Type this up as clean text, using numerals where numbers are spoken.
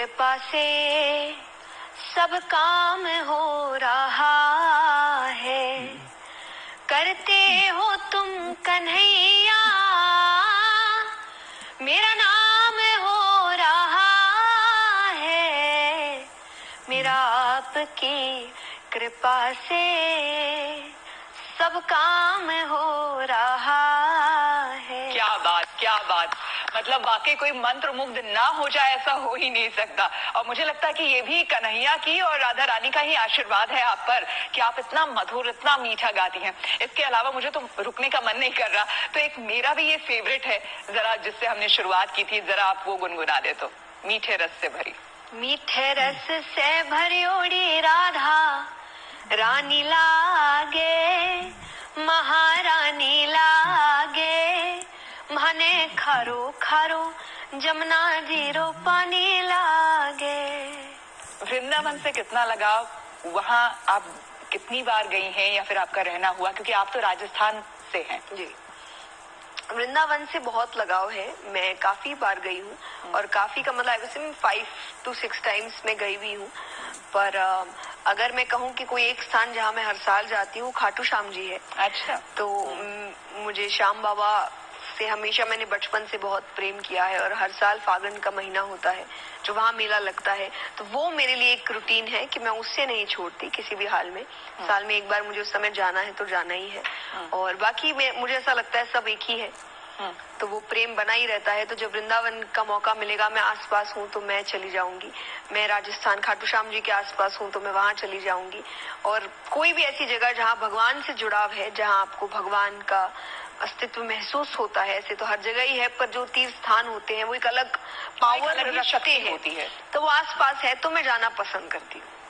कृपा से सब काम हो रहा है। करते हो तुम कन्हैया, मेरा नाम हो रहा है। मेरा आपकी कृपा से सब काम हो रहा है। क्या बात, क्या बात। मतलब वाकई कोई मंत्र मुग्ध ना हो जाए ऐसा हो ही नहीं सकता। और मुझे लगता है कि ये भी कन्हैया की और राधा रानी का ही आशीर्वाद है आप पर कि आप इतना मधुर, इतना मीठा गाती हैं। इसके अलावा मुझे तो रुकने का मन नहीं कर रहा, तो एक मेरा भी ये फेवरेट है जरा, जिससे हमने शुरुआत की थी, जरा आप वो गुनगुना दे तो। मीठे रस से भरी। मीठे रस से भरी ओड़ी राधा रानी लागे, महारानी लागे। माने खारो खारो जमुना जीरो पानी लागे। वृंदावन से कितना लगाव, वहाँ आप कितनी बार गई हैं या फिर आपका रहना हुआ, क्योंकि आप तो राजस्थान से हैं? जी, वृंदावन से बहुत लगाव है। मैं काफी बार गई हूँ और काफी का मतलब वैसे 5 to 6 टाइम्स मैं गई भी हूँ। पर अगर मैं कहूँ कि कोई एक स्थान जहाँ मैं हर साल जाती हूँ, खाटू श्याम जी है। अच्छा। तो मुझे श्याम बाबा से हमेशा मैंने बचपन से बहुत प्रेम किया है और हर साल फागुन का महीना होता है जो वहाँ मेला लगता है, तो वो मेरे लिए एक रूटीन है कि मैं उससे नहीं छोड़ती किसी भी हाल में। साल में एक बार मुझे उस समय जाना है तो जाना ही है। और बाकी मुझे ऐसा लगता है सब एक ही है, तो वो प्रेम बना ही रहता है। तो जब वृंदावन का मौका मिलेगा, मैं आसपास हूँ तो मैं चली जाऊंगी। मैं राजस्थान खाटू श्याम जी के आसपास हूँ तो मैं वहां चली जाऊंगी। और कोई भी ऐसी जगह जहाँ भगवान से जुड़ाव है, जहाँ आपको भगवान का अस्तित्व महसूस होता है, ऐसे तो हर जगह ही है, पर जो तीर्थ स्थान होते हैं वो एक अलग पावर रखते हैं, तो वो आसपास है तो मैं जाना पसंद करती हूँ।